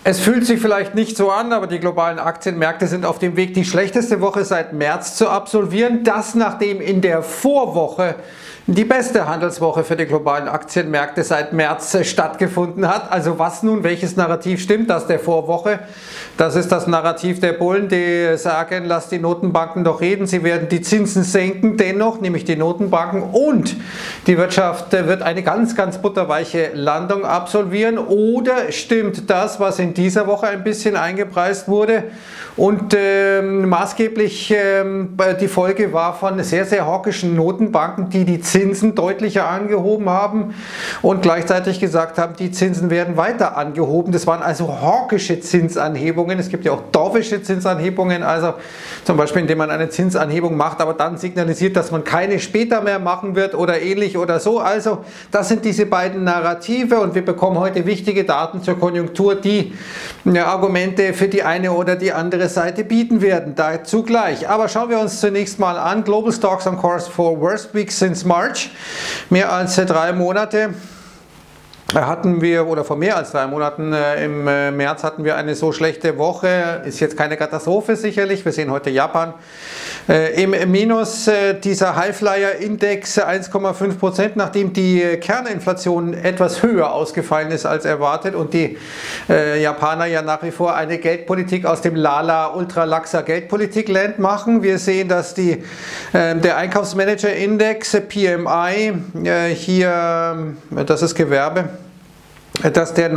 Es fühlt sich vielleicht nicht so an, aber die globalen Aktienmärkte sind auf dem Weg, die schlechteste Woche seit März zu absolvieren. Das, nachdem in der Vorwoche die beste Handelswoche für die globalen Aktienmärkte seit März stattgefunden hat. Also was nun, welches Narrativ stimmt? Das der Vorwoche. Das ist das Narrativ der Bullen, die sagen, lass die Notenbanken doch reden, sie werden die Zinsen senken, dennoch, nämlich die Notenbanken, und die Wirtschaft wird eine ganz, ganz butterweiche Landung absolvieren. Oder stimmt das, was in dieser Woche ein bisschen eingepreist wurde und maßgeblich die Folge war von sehr, sehr hawkischen Notenbanken, die die Zinsen deutlicher angehoben haben und gleichzeitig gesagt haben, die Zinsen werden weiter angehoben. Das waren also hawkische Zinsanhebungen. Es gibt ja auch dovische Zinsanhebungen, also zum Beispiel indem man eine Zinsanhebung macht, aber dann signalisiert, dass man keine später mehr machen wird oder ähnlich oder so. Also das sind diese beiden Narrative und wir bekommen heute wichtige Daten zur Konjunktur, die Argumente für die eine oder die andere Seite bieten werden. Dazu gleich. Aber schauen wir uns zunächst mal an. Global Stocks on course for worst week since March. Mehr als 3 Monate hatten wir, oder vor mehr als 3 Monaten im März hatten wir eine so schlechte Woche. Ist jetzt keine Katastrophe sicherlich. Wir sehen heute Japan im Minus. Dieser Highflyer-Index 1,5%, nachdem die Kerninflation etwas höher ausgefallen ist als erwartet und die Japaner ja nach wie vor eine Geldpolitik aus dem Lala ultralaxer Geldpolitik-Land machen. Wir sehen, dass der Einkaufsmanager-Index PMI hier, das ist Gewerbe, dass der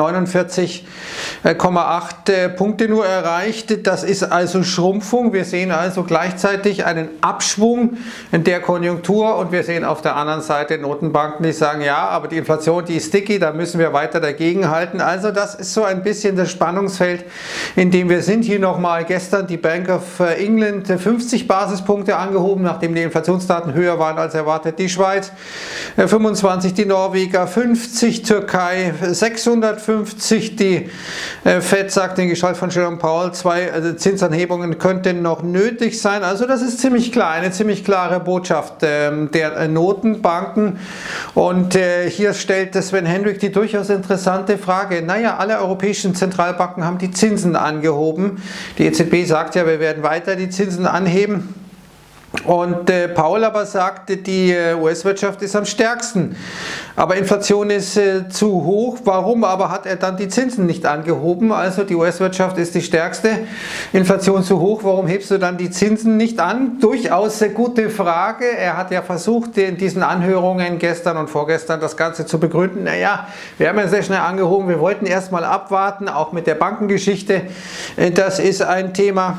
49,8 Punkte nur erreicht. Das ist also Schrumpfung. Wir sehen also gleichzeitig einen Abschwung in der Konjunktur und wir sehen auf der anderen Seite Notenbanken, die sagen, ja, aber die Inflation, die ist sticky, da müssen wir weiter dagegenhalten. Also das ist so ein bisschen das Spannungsfeld, in dem wir sind. Hier nochmal gestern die Bank of England 50 Basispunkte angehoben, nachdem die Inflationsdaten höher waren als erwartet. Die Schweiz 25, die Norweger 50, Türkei 650, die Fed sagt in Gestalt von Jerome Powell, 2 Zinsanhebungen könnten noch nötig sein. Also das ist ziemlich klar, eine ziemlich klare Botschaft der Notenbanken. Und hier stellt Sven Hendrick die durchaus interessante Frage, naja, alle europäischen Zentralbanken haben die Zinsen angehoben. Die EZB sagt ja, wir werden weiter die Zinsen anheben. Und Paul aber sagte, die US-Wirtschaft ist am stärksten, aber Inflation ist zu hoch. Warum aber hat er dann die Zinsen nicht angehoben? Also die US-Wirtschaft ist die stärkste, Inflation zu hoch, warum hebst du dann die Zinsen nicht an? Durchaus eine gute Frage. Er hat ja versucht, in diesen Anhörungen gestern und vorgestern das Ganze zu begründen. Naja, wir haben ja sehr schnell angehoben, wir wollten erstmal abwarten, auch mit der Bankengeschichte. Das ist ein Thema.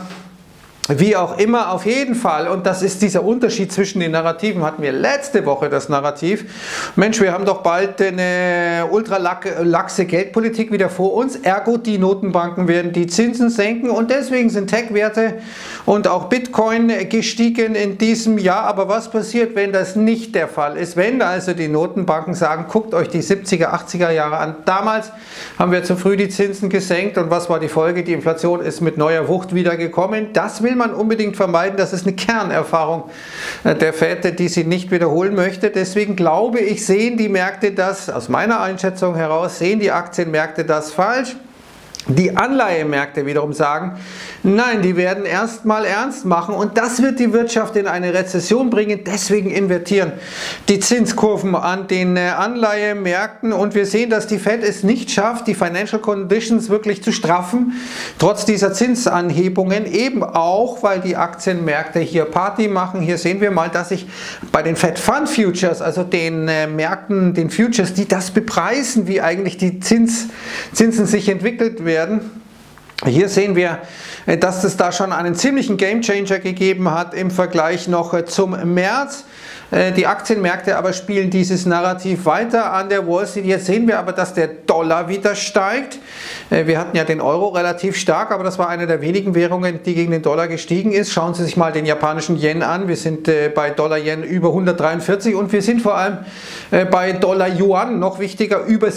Wie auch immer, auf jeden Fall, und das ist dieser Unterschied zwischen den Narrativen, hatten wir letzte Woche das Narrativ, Mensch, wir haben doch bald eine ultralaxe Geldpolitik wieder vor uns, ergo die Notenbanken werden die Zinsen senken und deswegen sind Tech-Werte und auch Bitcoin gestiegen in diesem Jahr. Aber was passiert, wenn das nicht der Fall ist? Wenn also die Notenbanken sagen, guckt euch die 70er, 80er Jahre an, damals haben wir zu früh die Zinsen gesenkt und was war die Folge? Die Inflation ist mit neuer Wucht wieder gekommen. Das will man unbedingt vermeiden. Das ist eine Kernerfahrung der Fed, die sie nicht wiederholen möchte. Deswegen glaube ich, sehen die Märkte das, aus meiner Einschätzung heraus, sehen die Aktienmärkte das falsch. Die Anleihemärkte wiederum sagen, nein, die werden erstmal ernst machen und das wird die Wirtschaft in eine Rezession bringen. Deswegen invertieren die Zinskurven an den Anleihemärkten und wir sehen, dass die Fed es nicht schafft, die Financial Conditions wirklich zu straffen, trotz dieser Zinsanhebungen, eben auch, weil die Aktienmärkte hier Party machen. Hier sehen wir mal, dass sich bei den Fed Fund Futures, also den Märkten, den Futures, die das bepreisen, wie eigentlich die Zinsen sich entwickelt werden. Hier sehen wir, dass es da schon einen ziemlichen Gamechanger gegeben hat im Vergleich noch zum März. Die Aktienmärkte aber spielen dieses Narrativ weiter an der Wall Street. Jetzt sehen wir aber, dass der Dollar wieder steigt. Wir hatten ja den Euro relativ stark, aber das war eine der wenigen Währungen, die gegen den Dollar gestiegen ist. Schauen Sie sich mal den japanischen Yen an. Wir sind bei Dollar-Yen über 143 und wir sind vor allem bei Dollar-Yuan, noch wichtiger, über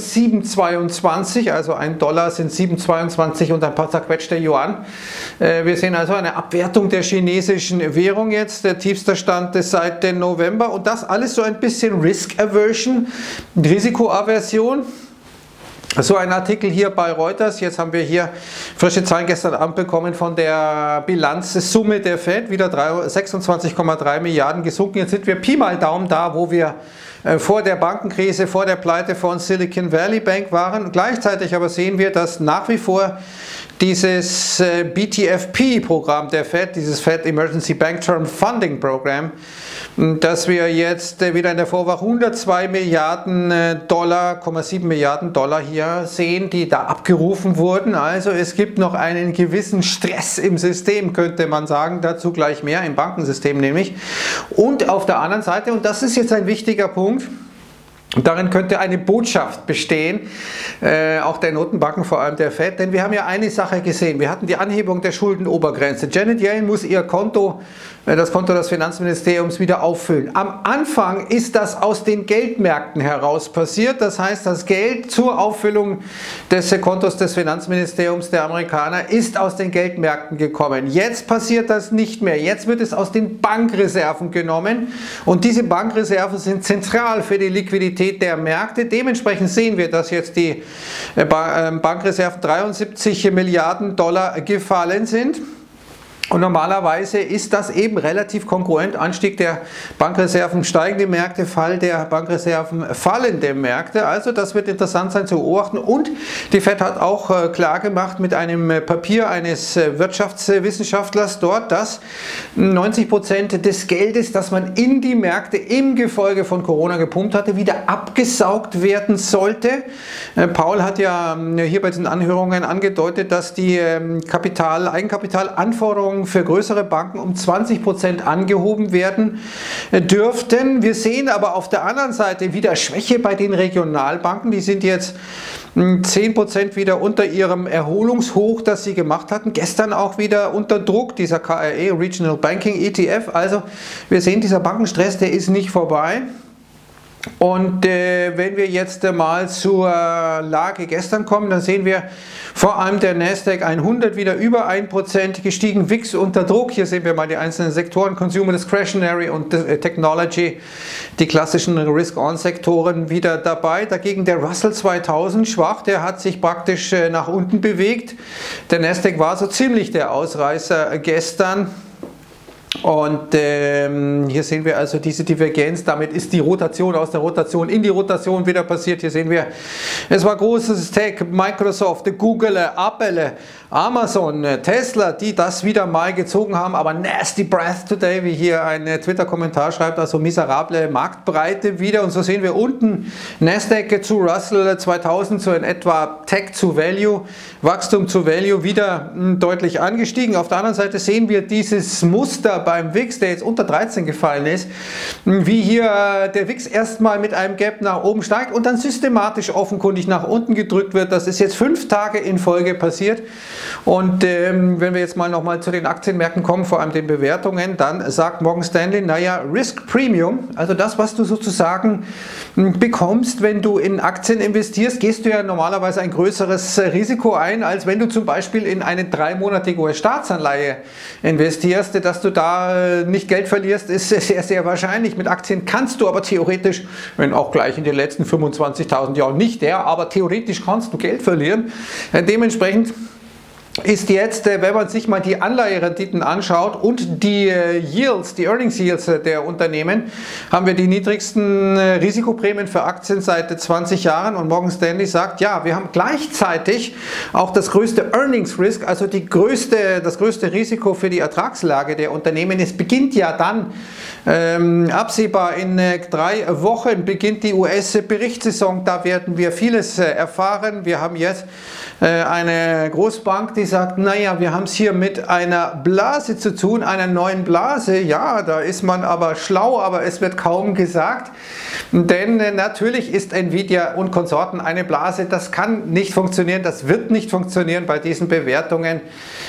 7,22. Also ein Dollar sind 7,22 und ein paar zerquetschte Yuan. Wir sehen also eine Abwertung der chinesischen Währung jetzt. Der tiefste Stand ist seit November. Und das alles so ein bisschen Risk Aversion, Risikoaversion. So ein Artikel hier bei Reuters, jetzt haben wir hier frische Zahlen gestern Abend bekommen von der Bilanzsumme der Fed, wieder 26,3 Milliarden gesunken. Jetzt sind wir Pi mal Daumen da, wo wir vor der Bankenkrise, vor der Pleite von Silicon Valley Bank waren. Gleichzeitig aber sehen wir, dass nach wie vor dieses BTFP-Programm der Fed, dieses Fed Emergency Bank Term Funding Program, dass wir jetzt wieder in der Vorwoche 102 Milliarden Dollar, 0,7 Milliarden Dollar hier sehen, die da abgerufen wurden. Also es gibt noch einen gewissen Stress im System, könnte man sagen, dazu gleich mehr, im Bankensystem nämlich. Und auf der anderen Seite, und das ist jetzt ein wichtiger Punkt, darin könnte eine Botschaft bestehen, auch der Notenbanken, vor allem der Fed, denn wir haben ja eine Sache gesehen, wir hatten die Anhebung der Schuldenobergrenze. Janet Yellen muss ihr Konto, das Konto des Finanzministeriums wieder auffüllen. Am Anfang ist das aus den Geldmärkten heraus passiert, das heißt, das Geld zur Auffüllung des Kontos des Finanzministeriums der Amerikaner ist aus den Geldmärkten gekommen. Jetzt passiert das nicht mehr, jetzt wird es aus den Bankreserven genommen und diese Bankreserven sind zentral für die Liquidität der Märkte. Dementsprechend sehen wir, dass jetzt die Bankreserven 73 Milliarden Dollar gefallen sind. Und normalerweise ist das eben relativ kongruent. Anstieg der Bankreserven, steigende Märkte, Fall der Bankreserven, fallende Märkte. Also das wird interessant sein zu beobachten. Und die Fed hat auch klar gemacht mit einem Papier eines Wirtschaftswissenschaftlers dort, dass 90% des Geldes, das man in die Märkte im Gefolge von Corona gepumpt hatte, wieder abgesaugt werden sollte. Paul hat ja hier bei diesen Anhörungen angedeutet, dass die Eigenkapitalanforderungen für größere Banken um 20% angehoben werden dürften. Wir sehen aber auf der anderen Seite wieder Schwäche bei den Regionalbanken. Die sind jetzt 10% wieder unter ihrem Erholungshoch, das sie gemacht hatten. Gestern auch wieder unter Druck, dieser KRE, Regional Banking ETF. Also wir sehen, dieser Bankenstress, der ist nicht vorbei. Und wenn wir jetzt mal zur Lage gestern kommen, dann sehen wir vor allem der Nasdaq 100 wieder über 1% gestiegen, WIX unter Druck. Hier sehen wir mal die einzelnen Sektoren, Consumer Discretionary und Technology, die klassischen Risk-On-Sektoren wieder dabei. Dagegen der Russell 2000 schwach, der hat sich praktisch nach unten bewegt. Der Nasdaq war so ziemlich der Ausreißer gestern. Und hier sehen wir also diese Divergenz, damit ist die Rotation aus der Rotation in die Rotation wieder passiert. Hier sehen wir, es war großes Tech, Microsoft, Google, Apple, Amazon, Tesla, die das wieder mal gezogen haben, aber nasty breath today, wie hier ein Twitter-Kommentar schreibt, also miserable Marktbreite wieder. Und so sehen wir unten Nasdaq zu Russell 2000, so in etwa Tech zu Value, Wachstum zu Value wieder deutlich angestiegen. Auf der anderen Seite sehen wir dieses Muster beim WIX, der jetzt unter 13 gefallen ist, wie hier der WIX erstmal mit einem Gap nach oben steigt und dann systematisch offenkundig nach unten gedrückt wird. Das ist jetzt 5 Tage in Folge passiert. Und wenn wir jetzt mal nochmal zu den Aktienmärkten kommen, vor allem den Bewertungen, dann sagt Morgan Stanley, naja, Risk Premium, also das, was du sozusagen bekommst, wenn du in Aktien investierst, gehst du ja normalerweise ein größeres Risiko ein, als wenn du zum Beispiel in eine 3-monatige US-Staatsanleihe investierst. Dass du da nicht Geld verlierst, ist sehr, sehr wahrscheinlich. Mit Aktien kannst du aber theoretisch, wenn auch gleich in den letzten 25.000 Jahren nicht aber theoretisch kannst du Geld verlieren. Dementsprechend ist jetzt, wenn man sich mal die Anleiherenditen anschaut und die Yields, die Earnings Yields der Unternehmen, haben wir die niedrigsten Risikoprämien für Aktien seit 20 Jahren und Morgan Stanley sagt, ja, wir haben gleichzeitig auch das größte Earnings Risk, also das größte Risiko für die Ertragslage der Unternehmen. Es beginnt ja dann absehbar in 3 Wochen beginnt die US-Berichtssaison, da werden wir vieles erfahren. Wir haben jetzt eine Großbank, die sagt, naja, wir haben es hier mit einer Blase zu tun, einer neuen Blase. Ja, da ist man aber schlau, aber es wird kaum gesagt. Denn natürlich ist Nvidia und Konsorten eine Blase. Das kann nicht funktionieren, das wird nicht funktionieren bei diesen Bewertungen.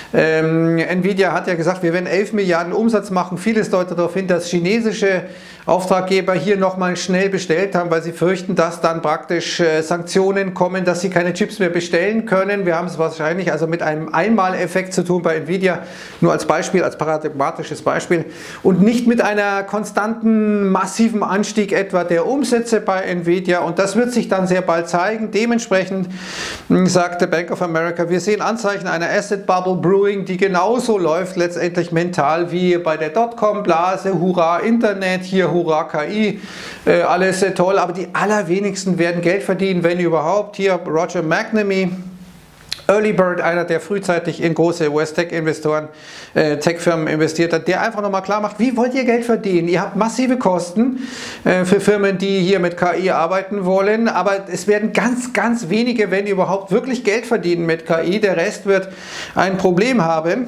Nvidia hat ja gesagt, wir werden 11 Milliarden Umsatz machen. Vieles deutet darauf hin, dass chinesische Auftraggeber hier nochmal schnell bestellt haben, weil sie fürchten, dass dann praktisch Sanktionen kommen, dass sie keine Chips mehr bestellen können. Wir haben es wahrscheinlich also mit einem einem Einmaleffekt zu tun bei Nvidia, nur als Beispiel, als paradigmatisches Beispiel, und nicht mit einer konstanten, massiven Anstieg etwa der Umsätze bei Nvidia, und das wird sich dann sehr bald zeigen. Dementsprechend sagte Bank of America, wir sehen Anzeichen einer Asset Bubble Brewing, die genauso läuft letztendlich mental wie bei der Dotcom-Blase, hurra Internet, hier hurra KI, alles toll, aber die allerwenigsten werden Geld verdienen, wenn überhaupt. Hier Roger McNamee, Early Bird, einer, der frühzeitig in große US-Tech-Investoren, Tech-Firmen investiert hat, der einfach nochmal klar macht, wie wollt ihr Geld verdienen? Ihr habt massive Kosten für Firmen, die hier mit KI arbeiten wollen, aber es werden ganz, ganz wenige, wenn überhaupt, wirklich Geld verdienen mit KI. Der Rest wird ein Problem haben.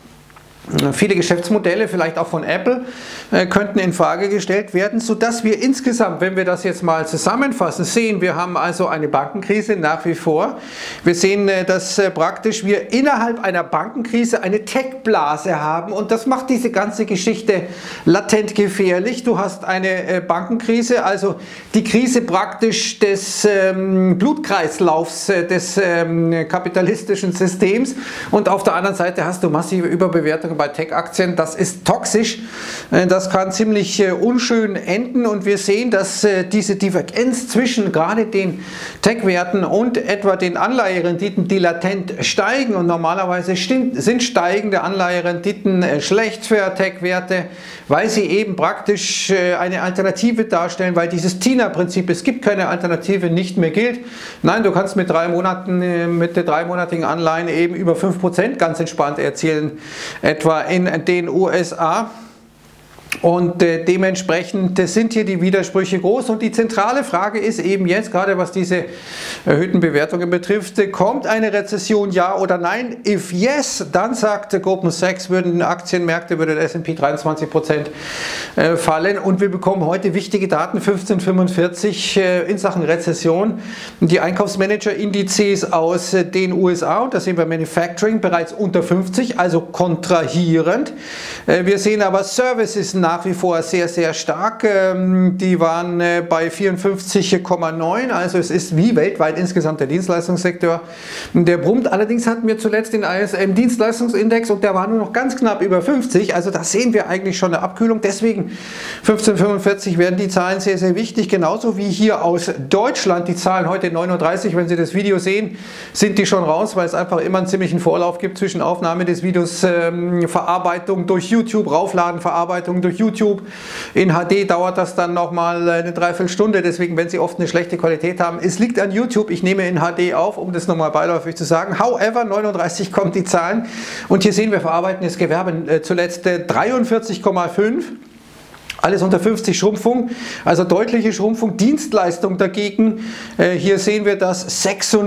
Viele Geschäftsmodelle, vielleicht auch von Apple, könnten in Frage gestellt werden, sodass wir insgesamt, wenn wir das jetzt mal zusammenfassen, sehen, wir haben also eine Bankenkrise nach wie vor. Wir sehen, dass praktisch wir innerhalb einer Bankenkrise eine Tech-Blase haben, und das macht diese ganze Geschichte latent gefährlich. Du hast eine Bankenkrise, also die Krise praktisch des Blutkreislaufs des kapitalistischen Systems, und auf der anderen Seite hast du massive Überbewertungen bei Tech-Aktien. Das ist toxisch, das kann ziemlich unschön enden, und wir sehen, dass diese Divergenz zwischen gerade den Tech-Werten und etwa den Anleiherenditen, die latent steigen, und normalerweise sind steigende Anleiherenditen schlecht für Tech-Werte, weil sie eben praktisch eine Alternative darstellen, weil dieses TINA-Prinzip, es gibt keine Alternative, nicht mehr gilt. Nein, du kannst mit 3 Monaten, mit der 3-monatigen Anleihen eben über 5% ganz entspannt erzielen, etwa in den USA. Und dementsprechend sind hier die Widersprüche groß, und die zentrale Frage ist eben jetzt, gerade was diese erhöhten Bewertungen betrifft, kommt eine Rezession, ja oder nein? If yes, dann sagt Goldman Sachs, würden Aktienmärkte, würde der S&P 23% fallen, und wir bekommen heute wichtige Daten, 1545 in Sachen Rezession, die Einkaufsmanager-Indizes aus den USA, und da sehen wir Manufacturing bereits unter 50, also kontrahierend. Wir sehen aber Services nach wie vor sehr, sehr stark. Die waren bei 54,9, also es ist wie weltweit insgesamt der Dienstleistungssektor. Der brummt. Allerdings hatten wir zuletzt den ISM-Dienstleistungsindex, und der war nur noch ganz knapp über 50, also da sehen wir eigentlich schon eine Abkühlung. Deswegen 1545 werden die Zahlen sehr, sehr wichtig, genauso wie hier aus Deutschland. Die Zahlen heute 9:30 Uhr, wenn Sie das Video sehen, sind die schon raus, weil es einfach immer einen ziemlichen Vorlauf gibt zwischen Aufnahme des Videos, Verarbeitung durch YouTube, Raufladen, Verarbeitung durch YouTube. In HD dauert das dann nochmal eine Dreiviertelstunde, deswegen, wenn Sie oft eine schlechte Qualität haben, es liegt an YouTube, ich nehme in HD auf, um das nochmal beiläufig zu sagen. However, 9:30 Uhr kommen die Zahlen, und hier sehen wir verarbeitendes Gewerbe zuletzt 43,5. Alles unter 50, Schrumpfung, also deutliche Schrumpfung. Dienstleistung dagegen, hier sehen wir das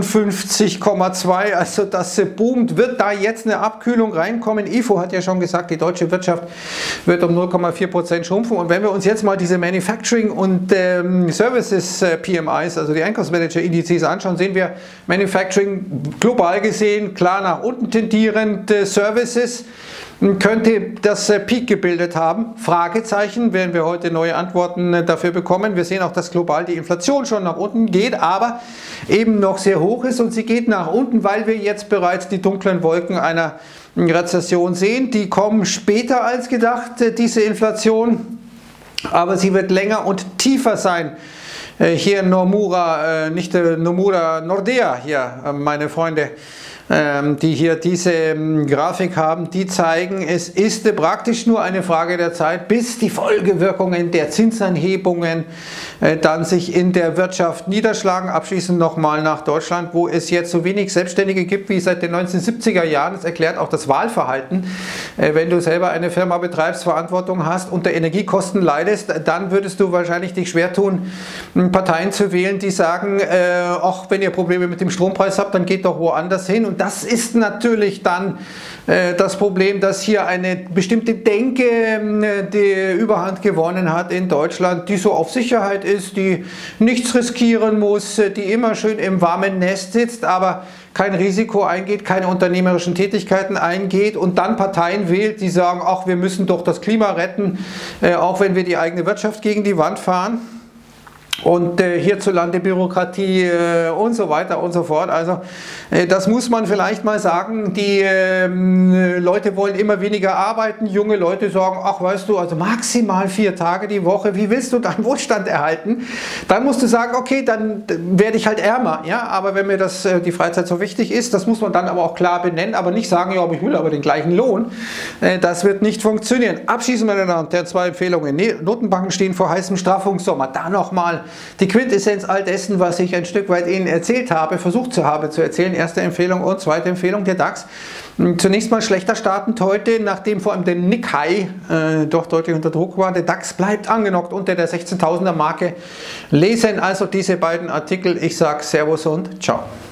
56,2, also das boomt. Wird da jetzt eine Abkühlung reinkommen? IFO hat ja schon gesagt, die deutsche Wirtschaft wird um 0,4% schrumpfen. Und wenn wir uns jetzt mal diese Manufacturing und Services PMIs, also die Einkaufsmanager-Indizes anschauen, sehen wir Manufacturing global gesehen klar nach unten tendierend, Services könnte das Peak gebildet haben? Fragezeichen, werden wir heute neue Antworten dafür bekommen. Wir sehen auch, dass global die Inflation schon nach unten geht, aber eben noch sehr hoch ist, und sie geht nach unten, weil wir jetzt bereits die dunklen Wolken einer Rezession sehen. Die kommen später als gedacht, diese Inflation, aber sie wird länger und tiefer sein. Hier Nomura, nicht Nomura, Nordea hier, meine Freunde, die hier diese Grafik haben, die zeigen, es ist praktisch nur eine Frage der Zeit, bis die Folgewirkungen der Zinsanhebungen dann sich in der Wirtschaft niederschlagen. Abschließend nochmal nach Deutschland, wo es jetzt so wenig Selbstständige gibt wie seit den 1970er Jahren. Das erklärt auch das Wahlverhalten. Wenn du selber eine Firma betreibst, Verantwortung hast, unter Energiekosten leidest, dann würdest du wahrscheinlich dich schwer tun, Parteien zu wählen, die sagen, ach, wenn ihr Probleme mit dem Strompreis habt, dann geht doch woanders hin. Und das ist natürlich dann das Problem, dass hier eine bestimmte Denke die Überhand gewonnen hat in Deutschland, die so auf Sicherheit ist, die nichts riskieren muss, die immer schön im warmen Nest sitzt, aber kein Risiko eingeht, keine unternehmerischen Tätigkeiten eingeht, und dann Parteien wählt, die sagen, ach, wir müssen doch das Klima retten, auch wenn wir die eigene Wirtschaft gegen die Wand fahren. und hierzulande Bürokratie und so weiter und so fort. Also das muss man vielleicht mal sagen, die Leute wollen immer weniger arbeiten, junge Leute sagen, ach weißt du, also maximal 4 Tage die Woche, wie willst du deinen Wohlstand erhalten? Dann musst du sagen, okay, dann werde ich halt ärmer, ja, aber wenn mir die Freizeit so wichtig ist, das muss man dann aber auch klar benennen, aber nicht sagen, ja, aber ich will aber den gleichen Lohn, das wird nicht funktionieren. Abschließend, meine Damen und Herren, 2 Empfehlungen. Notenbanken stehen vor heißem Straffungssommer. Da nochmal die Quintessenz all dessen, was ich ein Stück weit Ihnen erzählt habe, versucht habe zu erzählen. Erste Empfehlung und zweite Empfehlung, der DAX. Zunächst mal schlechter startend heute, nachdem vor allem der Nikkei doch deutlich unter Druck war. Der DAX bleibt angenockt unter der 16.000er Marke. Lesen also diese beiden Artikel. Ich sage Servus und Ciao.